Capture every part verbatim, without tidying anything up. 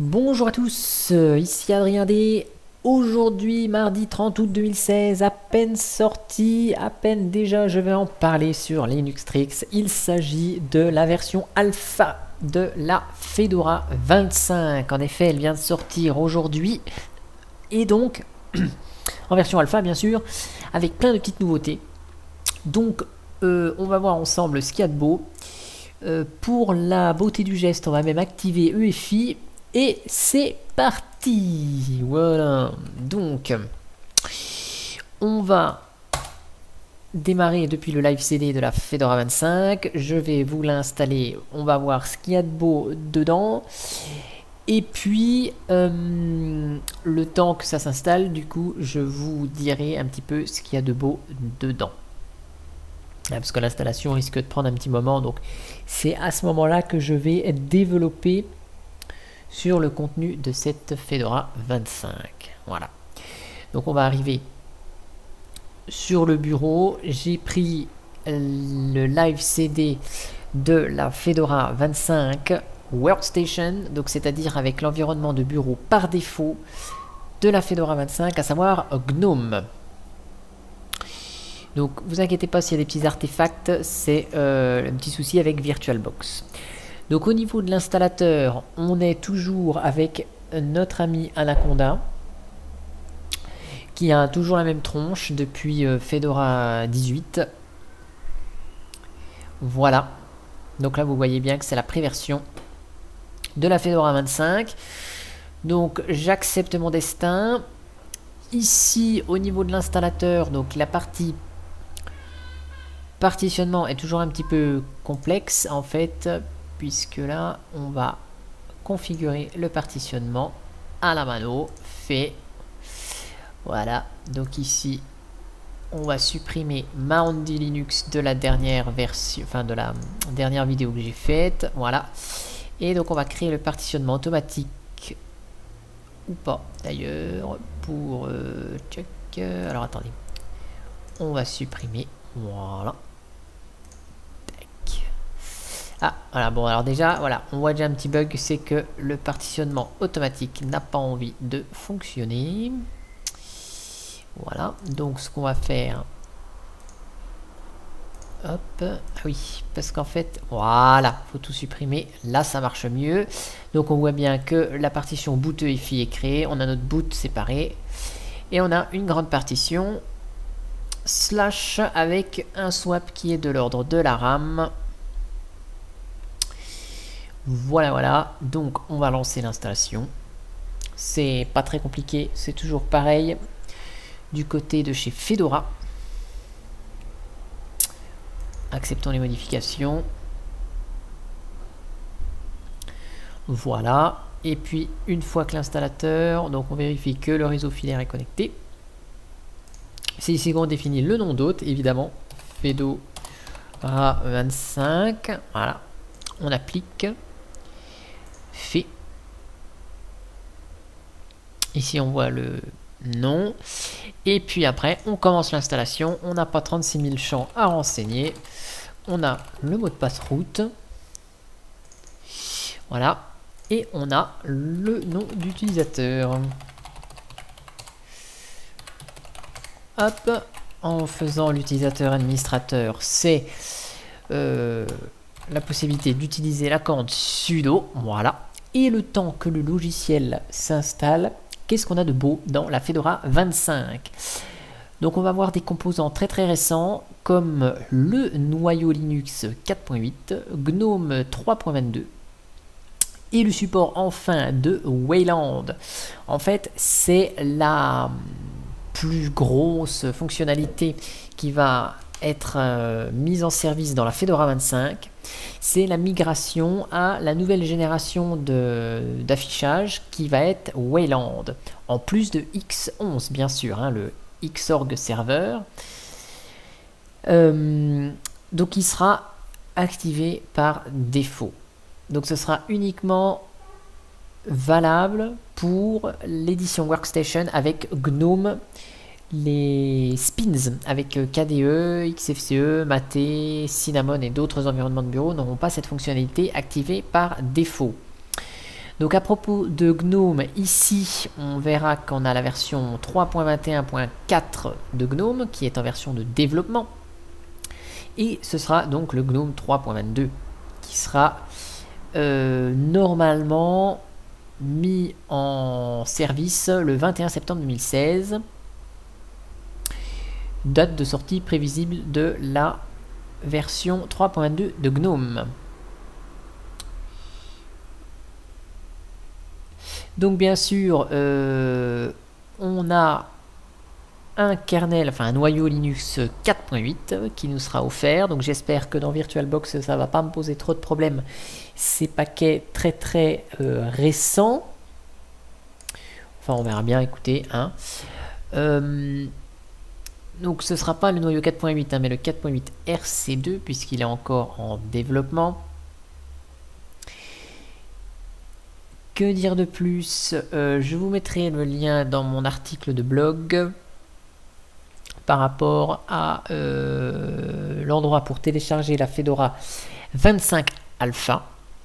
Bonjour à tous, euh, ici Adrien D. Aujourd'hui, mardi trente août deux mille seize, à peine sorti, à peine déjà je vais en parler sur Linuxtrix. Il s'agit de la version alpha de la Fedora vingt-cinq. En effet, elle vient de sortir aujourd'hui. Et donc, en version alpha bien sûr, avec plein de petites nouveautés. Donc, euh, on va voir ensemble ce qu'il y a de beau. Euh, pour la beauté du geste, on va même activer E F I. Et c'est parti. Voilà. Donc, on va démarrer depuis le live C D de la Fedora vingt-cinq. Je vais vous l'installer. On va voir ce qu'il y a de beau dedans. Et puis, euh, le temps que ça s'installe, du coup, je vous dirai un petit peu ce qu'il y a de beau dedans. Parce que l'installation risque de prendre un petit moment. Donc, c'est à ce moment-là que je vais développer sur le contenu de cette Fedora vingt-cinq. Voilà. Donc on va arriver sur le bureau. J'ai pris le live C D de la Fedora vingt-cinq Workstation, donc c'est-à-dire avec l'environnement de bureau par défaut de la Fedora vingt-cinq, à savoir GNOME. Donc vous inquiétez pas s'il y a des petits artefacts, c'est euh, un petit souci avec VirtualBox. Donc au niveau de l'installateur, on est toujours avec notre ami Anaconda, qui a toujours la même tronche depuis euh, Fedora dix-huit. Voilà. Donc là vous voyez bien que c'est la préversion de la Fedora vingt-cinq. Donc j'accepte mon destin. Ici au niveau de l'installateur, donc la partie partitionnement est toujours un petit peu complexe en fait, puisque là on va configurer le partitionnement à la mano fait. Voilà, donc ici on va supprimer Mount Linux de la dernière version, enfin de la dernière vidéo que j'ai faite. Voilà, et donc on va créer le partitionnement automatique ou pas d'ailleurs pour euh, check. Alors attendez, on va supprimer. Voilà. Ah, voilà, bon, alors déjà, voilà, on voit déjà un petit bug, c'est que le partitionnement automatique n'a pas envie de fonctionner. Voilà, donc ce qu'on va faire, hop, ah oui, parce qu'en fait, voilà, faut tout supprimer, là ça marche mieux. Donc on voit bien que la partition boot E F I est créée, on a notre boot séparé, et on a une grande partition, slash, avec un swap qui est de l'ordre de la RAM. Voilà, voilà, donc on va lancer l'installation. C'est pas très compliqué, c'est toujours pareil du côté de chez Fedora. Acceptons les modifications. Voilà, et puis une fois que l'installateur, donc on vérifie que le réseau filaire est connecté. C'est ici qu'on définit le nom d'hôte, évidemment, Fedora vingt-cinq. Voilà, on applique. Fait. Ici on voit le nom et puis après on commence l'installation. On n'a pas trente-six mille champs à renseigner, on a le mot de passe route, voilà, et on a le nom d'utilisateur. Hop, en faisant l'utilisateur administrateur, c'est euh, la possibilité d'utiliser la commande sudo, voilà. Et le temps que le logiciel s'installe, qu'est-ce qu'on a de beau dans la Fedora vingt-cinq? Donc on va voir des composants très très récents comme le noyau Linux quatre point huit, GNOME trois point vingt-deux et le support enfin de Wayland. En fait, c'est la plus grosse fonctionnalité qui va être euh, mise en service dans la Fedora vingt-cinq. C'est la migration à la nouvelle génération d'affichage qui va être Wayland, en plus de X onze bien sûr, hein, le Xorg serveur. Euh, donc il sera activé par défaut. Donc ce sera uniquement valable pour l'édition Workstation avec GNOME. Les spins avec K D E, X F C E, Mate, Cinnamon et d'autres environnements de bureau n'auront pas cette fonctionnalité activée par défaut. Donc à propos de GNOME, ici on verra qu'on a la version trois point vingt et un point quatre de GNOME qui est en version de développement. Et ce sera donc le GNOME trois point vingt-deux qui sera euh, normalement mis en service le vingt et un septembre deux mille seize. Date de sortie prévisible de la version trois point vingt-deux de GNOME. Donc bien sûr, euh, on a un kernel, enfin un noyau Linux quatre point huit qui nous sera offert. Donc j'espère que dans VirtualBox ça va pas me poser trop de problèmes. Ces paquets très très euh, récents. Enfin on verra bien, écoutez. Hein. Euh, donc ce sera pas le noyau quatre point huit, hein, mais le quatre point huit R C deux puisqu'il est encore en développement. Que dire de plus? euh, Je vous mettrai le lien dans mon article de blog par rapport à euh, l'endroit pour télécharger la Fedora vingt-cinq Alpha.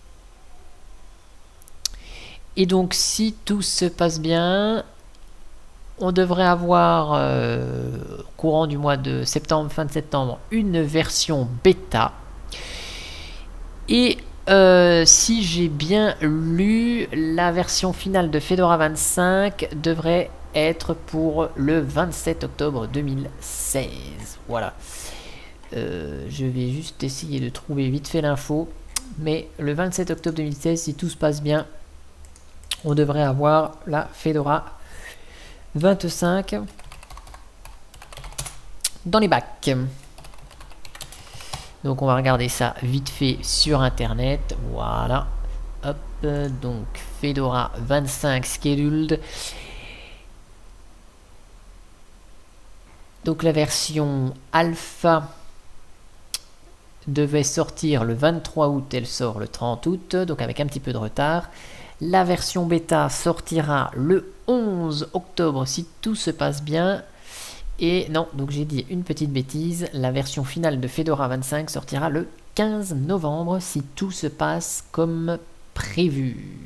Et donc si tout se passe bien, on devrait avoir euh, courant du mois de septembre, fin de septembre, une version bêta. Et Euh, si j'ai bien lu, la version finale de Fedora vingt-cinq devrait être pour le vingt-sept octobre deux mille seize. Voilà. Euh, je vais juste essayer de trouver vite fait l'info. Mais le vingt-sept octobre deux mille seize, si tout se passe bien, on devrait avoir la Fedora vingt-cinq dans les bacs. Donc on va regarder ça vite fait sur internet. Voilà. Hop. Donc Fedora vingt-cinq scheduled. Donc la version alpha devait sortir le vingt-trois août. Elle sort le trente août. Donc avec un petit peu de retard. La version bêta sortira le onze octobre si tout se passe bien. Et non, donc j'ai dit une petite bêtise, la version finale de Fedora vingt-cinq sortira le quinze novembre si tout se passe comme prévu.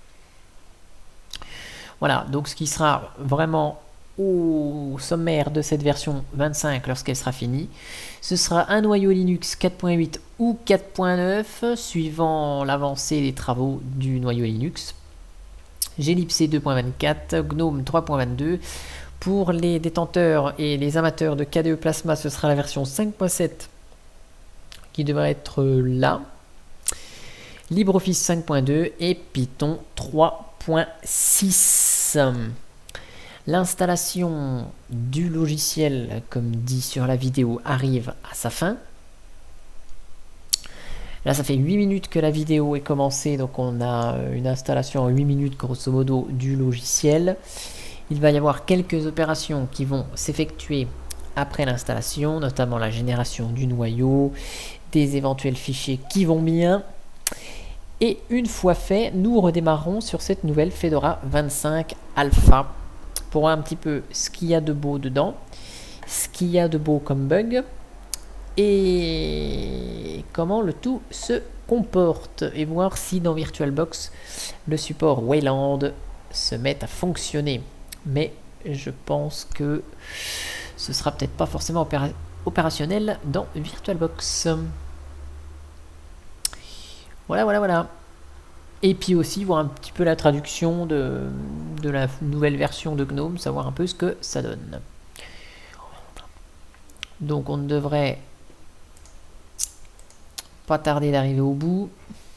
Voilà, donc ce qui sera vraiment au sommaire de cette version vingt-cinq lorsqu'elle sera finie, ce sera un noyau Linux quatre point huit ou quatre point neuf suivant l'avancée des travaux du noyau Linux. glibc deux point vingt-quatre, GNOME trois point vingt-deux. Pour les détenteurs et les amateurs de K D E Plasma, ce sera la version cinq point sept qui devrait être là. LibreOffice cinq point deux et Python trois point six. L'installation du logiciel, comme dit sur la vidéo, arrive à sa fin. Là, ça fait huit minutes que la vidéo est commencée, donc on a une installation en huit minutes grosso modo du logiciel. Il va y avoir quelques opérations qui vont s'effectuer après l'installation, notamment la génération du noyau, des éventuels fichiers qui vont bien. Et une fois fait, nous redémarrerons sur cette nouvelle Fedora vingt-cinq Alpha pour voir un petit peu ce qu'il y a de beau dedans, ce qu'il y a de beau comme bug et comment le tout se comporte et voir si dans VirtualBox le support Wayland se met à fonctionner. Mais je pense que ce sera peut-être pas forcément opéra opérationnel dans VirtualBox. Voilà, voilà, voilà. Et puis aussi voir un petit peu la traduction de, de la nouvelle version de GNOME, savoir un peu ce que ça donne. Donc on ne devrait pas tarder d'arriver au bout.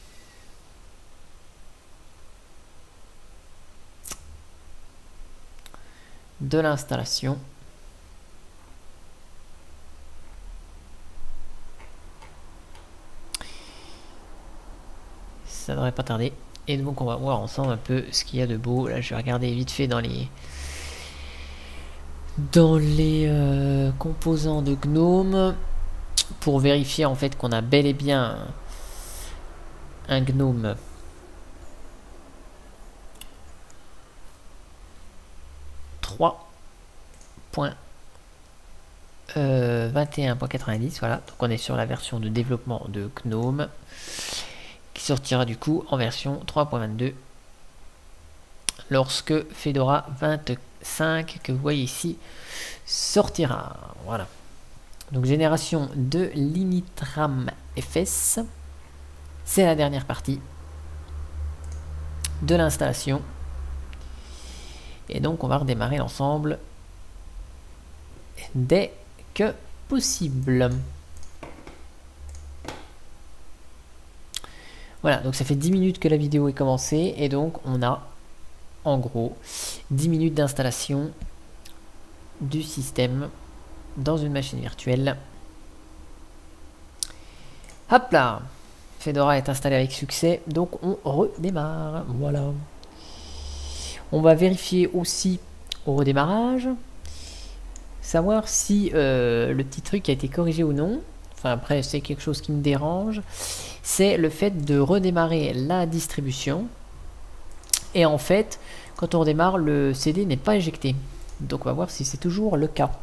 De l'installation. Ça devrait pas tarder. Et donc on va voir ensemble un peu ce qu'il y a de beau. Là je vais regarder vite fait dans les dans les euh, composants de GNOME pour vérifier en fait qu'on a bel et bien un GNOME trois point vingt et un point quatre-vingt-dix. Voilà, donc on est sur la version de développement de GNOME qui sortira du coup en version trois point vingt-deux lorsque Fedora vingt-cinq, que vous voyez ici, sortira. Voilà. Donc génération de l'initram F S. C'est la dernière partie de l'installation. Et donc on va redémarrer l'ensemble dès que possible. Voilà, donc ça fait dix minutes que la vidéo est commencée et donc on a en gros dix minutes d'installation du système dans une machine virtuelle. Hop là, Fedora est installé avec succès, donc on redémarre. Voilà. On va vérifier aussi au redémarrage, savoir si euh, le petit truc a été corrigé ou non. Enfin après c'est quelque chose qui me dérange, c'est le fait de redémarrer la distribution. Et en fait, quand on redémarre, le C D n'est pas éjecté. Donc on va voir si c'est toujours le cas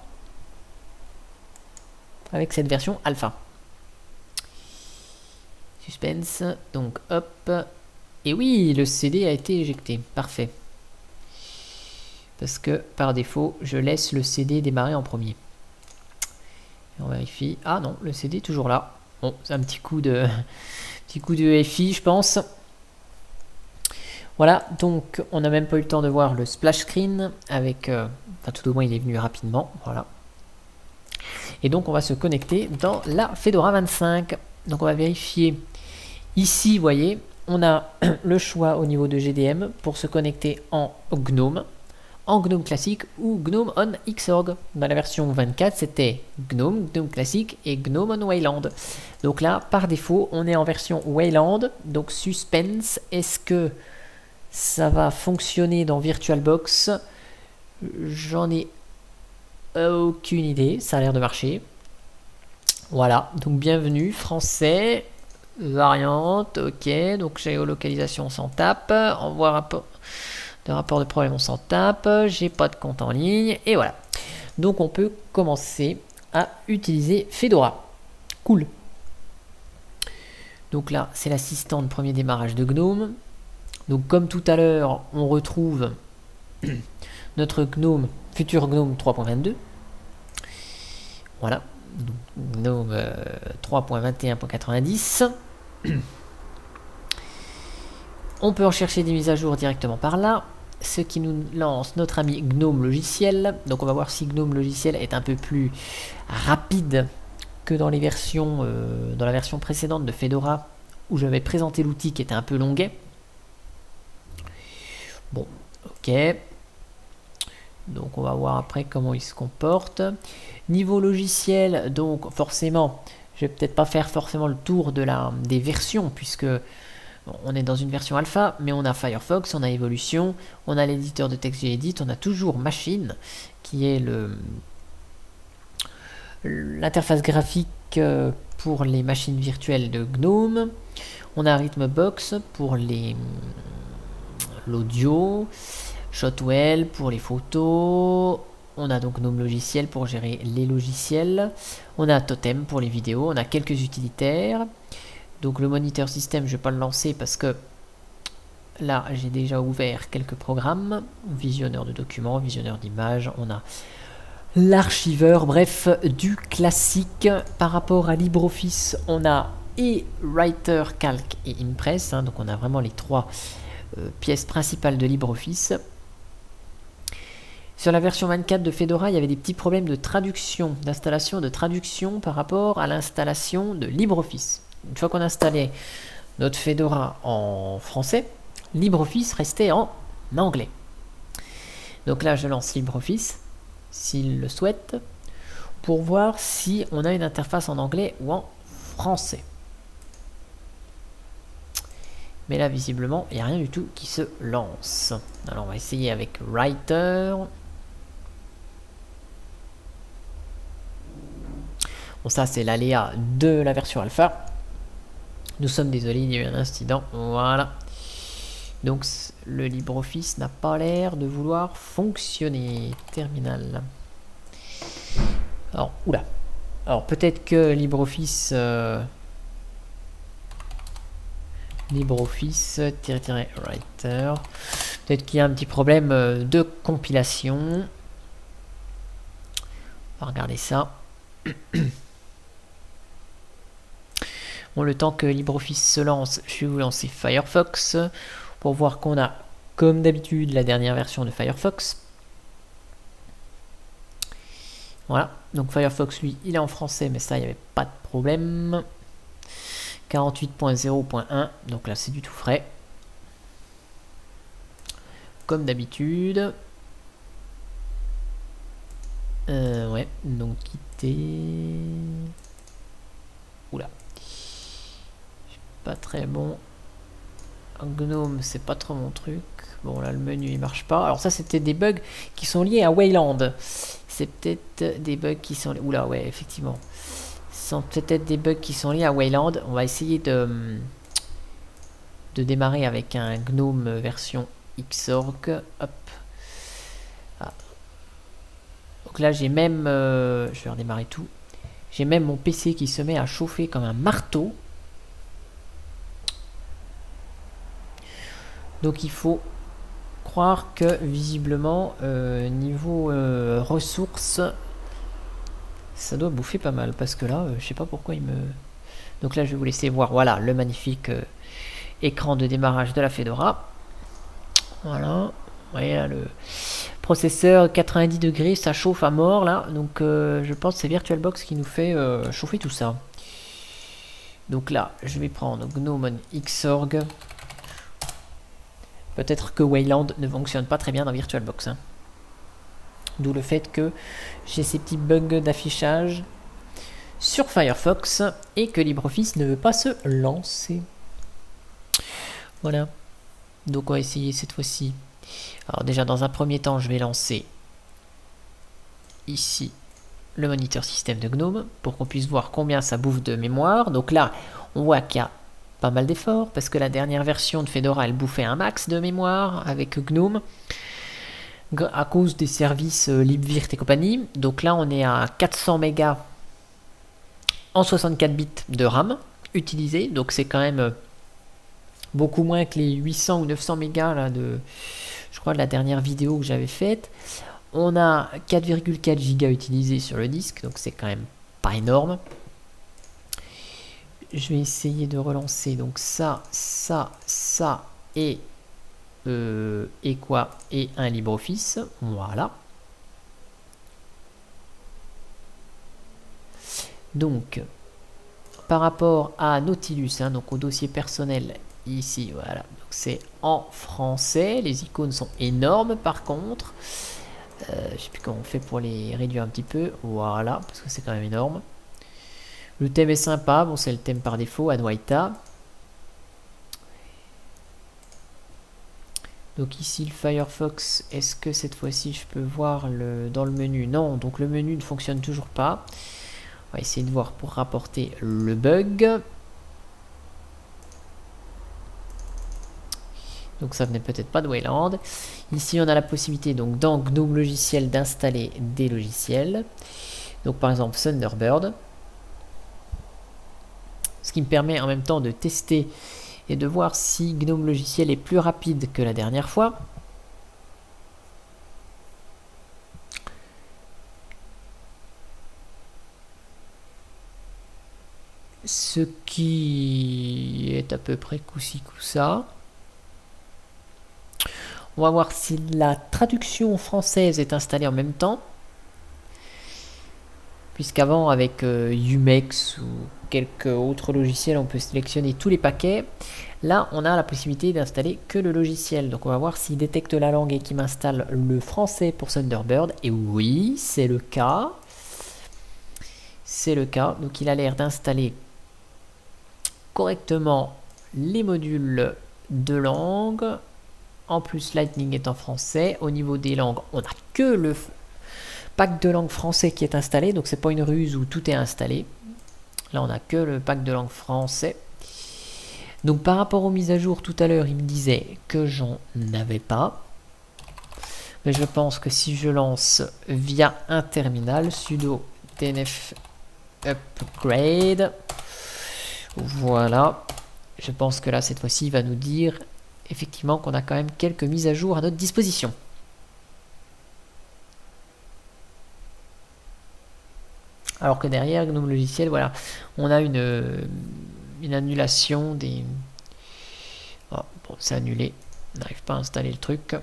avec cette version alpha. Suspense, donc hop. Et oui, le C D a été éjecté, parfait. Parce que par défaut, je laisse le C D démarrer en premier. Et on vérifie. Ah non, le C D est toujours là. Bon, c'est un petit coup de petit coup de F I, je pense. Voilà, donc on n'a même pas eu le temps de voir le splash screen avec, euh, enfin tout au moins il est venu rapidement, voilà. Et donc on va se connecter dans la Fedora vingt-cinq. Donc on va vérifier ici, vous voyez, on a le choix au niveau de G D M pour se connecter en GNOME, en GNOME classique ou GNOME on Xorg. Dans la version vingt-quatre, c'était GNOME, GNOME classique et GNOME on Wayland. Donc là, par défaut, on est en version Wayland. Donc suspense, est-ce que ça va fonctionner dans VirtualBox? J'en ai aucune idée, ça a l'air de marcher. Voilà, donc bienvenue, français, variante, ok, donc géolocalisation on s'en tape, envoi rapport de rapport de problème on s'en tape, j'ai pas de compte en ligne, et voilà. Donc on peut commencer à utiliser Fedora. Cool. Donc là, c'est l'assistant de premier démarrage de GNOME. Donc comme tout à l'heure, on retrouve notre GNOME, futur GNOME trois point vingt-deux. Voilà, donc, GNOME euh, trois point vingt et un point quatre-vingt-dix. On peut en chercher des mises à jour directement par là, ce qui nous lance notre ami GNOME Logiciel. Donc on va voir si GNOME Logiciel est un peu plus rapide que dans les versions, euh, dans la version précédente de Fedora, où j'avais présenté l'outil qui était un peu longuet. Bon, ok. Donc on va voir après comment il se comporte. Niveau logiciel, donc forcément, je vais peut-être pas faire forcément le tour de la, des versions, puisque bon, on est dans une version alpha, mais on a Firefox, on a Evolution, on a l'éditeur de texte Gedit, on a toujours Machine, qui est le l'interface graphique pour les machines virtuelles de GNOME. On a Rhythmbox pour les l'audio, Shotwell pour les photos, on a donc GNOME Logiciel pour gérer les logiciels, on a Totem pour les vidéos, on a quelques utilitaires. Donc le moniteur système, je ne vais pas le lancer parce que là j'ai déjà ouvert quelques programmes, visionneur de documents, visionneur d'images, on a l'archiveur, bref, du classique. Par rapport à LibreOffice, on a et Writer, Calc et Impress, hein, donc on a vraiment les trois euh, pièces principales de LibreOffice. Sur la version vingt-quatre de Fedora, il y avait des petits problèmes de traduction, d'installation de traduction par rapport à l'installation de LibreOffice. Une fois qu'on installait notre Fedora en français, LibreOffice restait en anglais. Donc là, je lance LibreOffice, s'il le souhaite, pour voir si on a une interface en anglais ou en français. Mais là, visiblement, il n'y a rien du tout qui se lance. Alors, on va essayer avec Writer. Bon, ça, c'est l'aléa de la version alpha. Nous sommes désolés, il y a eu un incident. Voilà. Donc, le LibreOffice n'a pas l'air de vouloir fonctionner. Terminal. Alors, oula. Alors, peut-être que LibreOffice... Euh, LibreOffice-Writer. Peut-être qu'il y a un petit problème de compilation. On va regarder ça. Bon, le temps que LibreOffice se lance, je vais vous lancer Firefox pour voir qu'on a, comme d'habitude, la dernière version de Firefox. Voilà, donc Firefox, lui, il est en français, mais ça, il n'y avait pas de problème. quarante-huit point zéro point un, donc là, c'est du tout frais. Comme d'habitude. Euh, ouais, donc quitter. Oula. Pas très bon. Gnome, c'est pas trop mon truc. Bon, là, le menu, il marche pas. Alors ça, c'était des bugs qui sont liés à Wayland. C'est peut-être des bugs qui sont... Oula, ouais, effectivement. Ce sont peut-être des bugs qui sont liés à Wayland. On va essayer de... de démarrer avec un Gnome version Xorg. Hop. Ah. Donc là, j'ai même... Euh, je vais redémarrer tout. J'ai même mon P C qui se met à chauffer comme un marteau. Donc il faut croire que visiblement euh, niveau euh, ressources ça doit bouffer pas mal parce que là euh, je sais pas pourquoi il me... Donc là je vais vous laisser voir, voilà, le magnifique euh, écran de démarrage de la Fedora. Voilà, vous voyez là le processeur quatre-vingt-dix degrés, ça chauffe à mort là, donc euh, je pense que c'est VirtualBox qui nous fait euh, chauffer tout ça. Donc là je vais prendre Gnome Xorg. Peut-être que Wayland ne fonctionne pas très bien dans VirtualBox. Hein. D'où le fait que j'ai ces petits bugs d'affichage sur Firefox et que LibreOffice ne veut pas se lancer. Voilà. Donc on va essayer cette fois-ci. Alors déjà dans un premier temps, je vais lancer ici le moniteur système de Gnome pour qu'on puisse voir combien ça bouffe de mémoire. Donc là, on voit qu'il y a pas mal d'efforts parce que la dernière version de Fedora elle bouffait un max de mémoire avec Gnome à cause des services euh, libvirt et compagnie. Donc là on est à quatre cents mégas en soixante-quatre bits de RAM utilisé, donc c'est quand même euh, beaucoup moins que les huit cents ou neuf cents mégas là, de, je crois, de la dernière vidéo que j'avais faite. On a quatre virgule quatre gigas utilisés sur le disque, donc c'est quand même pas énorme. Je vais essayer de relancer donc ça, ça, ça et euh, et quoi et un LibreOffice. Voilà. Donc par rapport à Nautilus, hein, donc au dossier personnel ici, voilà. Donc c'est en français. Les icônes sont énormes par contre. Euh, je sais plus comment on fait pour les réduire un petit peu. Voilà, parce que c'est quand même énorme. Le thème est sympa, bon c'est le thème par défaut, Adwaita. Donc ici le Firefox, est-ce que cette fois-ci je peux voir le, dans le menu? Non, donc le menu ne fonctionne toujours pas. On va essayer de voir pour rapporter le bug. Donc ça venait peut-être pas de Wayland. Ici on a la possibilité donc dans Gnome logiciel d'installer des logiciels. Donc par exemple Thunderbird. Ce qui me permet en même temps de tester et de voir si Gnome logiciel est plus rapide que la dernière fois. Ce qui est à peu près coup-ci coup-ça. On va voir si la traduction française est installée en même temps. Puisqu'avant avec euh, Umex ou quelques autres logiciels on peut sélectionner tous les paquets. Là on a la possibilité d'installer que le logiciel. Donc on va voir s'il détecte la langue et qu'il m'installe le français pour Thunderbird. Et oui, c'est le cas. C'est le cas. Donc il a l'air d'installer correctement les modules de langue. En plus Lightning est en français. Au niveau des langues, on n'a que le pack de langue français qui est installé, donc c'est pas une ruse où tout est installé. Là on a que le pack de langue français. Donc par rapport aux mises à jour tout à l'heure, il me disait que j'en avais pas, mais je pense que si je lance via un terminal sudo tnf upgrade, voilà, je pense que là cette fois-ci il va nous dire effectivement qu'on a quand même quelques mises à jour à notre disposition. Alors que derrière GNOME Logiciel, voilà, on a une, une annulation des... Oh, bon, c'est annulé. On n'arrive pas à installer le truc.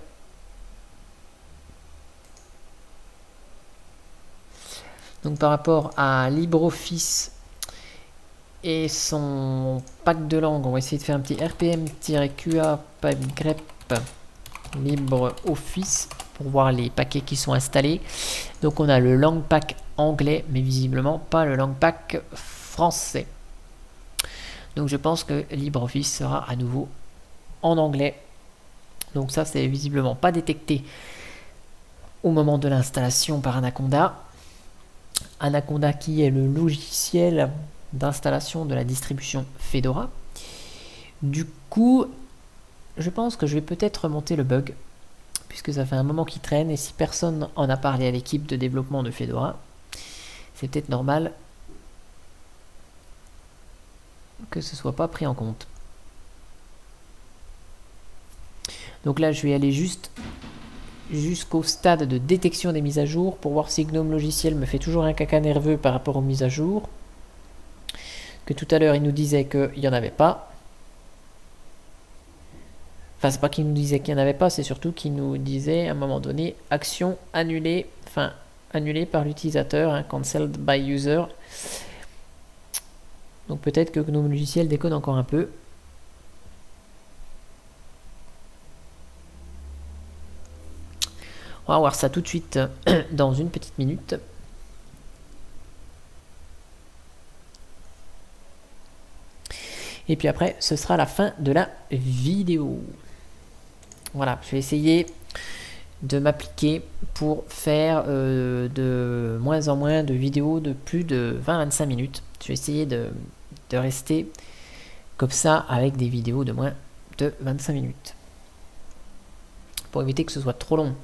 Donc par rapport à LibreOffice et son pack de langue, on va essayer de faire un petit rpm-qa grep LibreOffice pour voir les paquets qui sont installés. Donc on a le lang pack anglais, mais visiblement pas le lang pack français. Donc je pense que LibreOffice sera à nouveau en anglais. Donc ça, c'est visiblement pas détecté au moment de l'installation par Anaconda. Anaconda qui est le logiciel d'installation de la distribution Fedora. Du coup, je pense que je vais peut-être remonter le bug, puisque ça fait un moment qu'il traîne, et si personne en a parlé à l'équipe de développement de Fedora, c'est peut-être normal que ce soit pas pris en compte. Donc là, je vais aller juste jusqu'au stade de détection des mises à jour pour voir si GNOME Logiciel me fait toujours un caca nerveux par rapport aux mises à jour. Que tout à l'heure, il nous disait qu'il n'y en avait pas. Enfin, c'est pas qu'il nous disait qu'il n'y en avait pas, c'est surtout qu'il nous disait à un moment donné, action annulée, enfin, annulée par l'utilisateur, hein, cancelled by user. Donc peut-être que GNOME Logiciel déconne encore un peu. On va voir ça tout de suite dans une petite minute. Et puis après, ce sera la fin de la vidéo. Voilà, je vais essayer de m'appliquer pour faire euh, de moins en moins de vidéos de plus de vingt à vingt-cinq minutes. Je vais essayer de, de rester comme ça avec des vidéos de moins de vingt-cinq minutes. Pour éviter que ce soit trop long.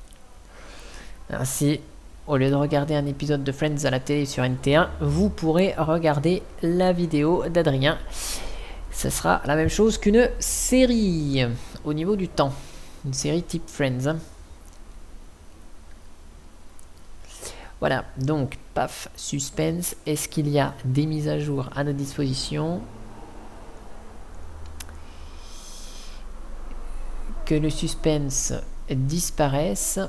Ainsi, au lieu de regarder un épisode de Friends à la télé sur N T un, vous pourrez regarder la vidéo d'Adrien. Ce sera la même chose qu'une série au niveau du temps. Une série type Friends. Voilà, donc, paf, suspense. Est-ce qu'il y a des mises à jour à notre disposition? Que le suspense disparaisse.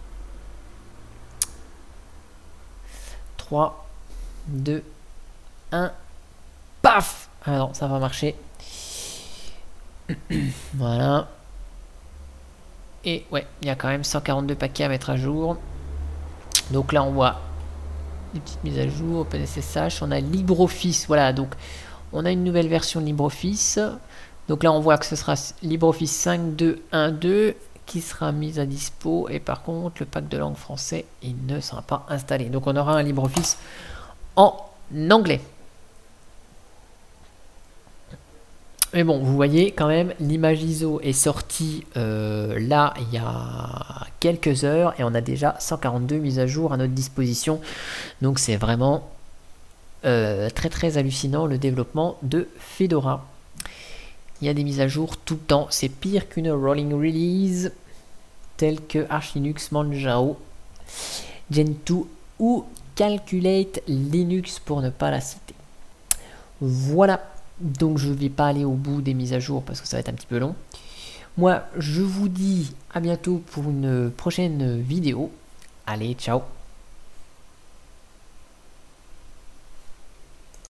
trois, deux, un, paf! Ah non, ça va marcher. Voilà. Et ouais, il y a quand même cent quarante-deux paquets à mettre à jour. Donc là, on voit des petites mises à jour, OpenSSH. On a LibreOffice, voilà. Donc, on a une nouvelle version de LibreOffice. Donc là, on voit que ce sera LibreOffice cinq point deux point un point deux qui sera mise à dispo. Et par contre, le pack de langue français, il ne sera pas installé. Donc, on aura un LibreOffice en anglais. Mais bon, vous voyez quand même, l'image I S O est sortie euh, là, il y a quelques heures, et on a déjà cent quarante-deux mises à jour à notre disposition. Donc c'est vraiment euh, très très hallucinant le développement de Fedora. Il y a des mises à jour tout le temps, c'est pire qu'une rolling release, telle que Arch Linux, Manjaro, Gentoo ou Calculate Linux pour ne pas la citer. Voilà. Donc je ne vais pas aller au bout des mises à jour parce que ça va être un petit peu long. Moi, je vous dis à bientôt pour une prochaine vidéo. Allez, ciao!